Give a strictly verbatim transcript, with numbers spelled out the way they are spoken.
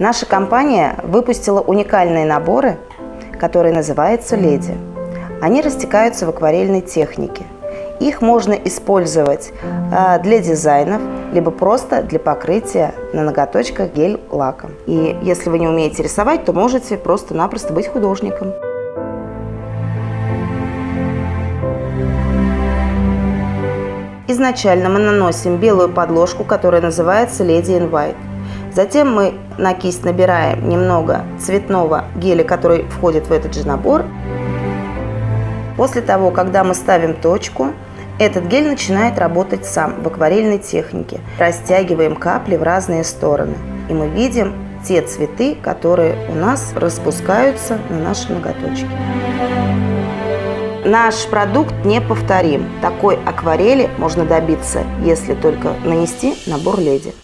Наша компания выпустила уникальные наборы, которые называются «Леди». Они растекаются в акварельной технике. Их можно использовать для дизайнов, либо просто для покрытия на ноготочках гель-лаком. И если вы не умеете рисовать, то можете просто-напросто быть художником. Изначально мы наносим белую подложку, которая называется Lady in White. Затем мы на кисть набираем немного цветного геля, который входит в этот же набор. После того, когда мы ставим точку, этот гель начинает работать сам в акварельной технике. Растягиваем капли в разные стороны. И мы видим те цветы, которые у нас распускаются на нашем ноготочке. Наш продукт неповторим. Такой акварели можно добиться, если только нанести набор «Леди».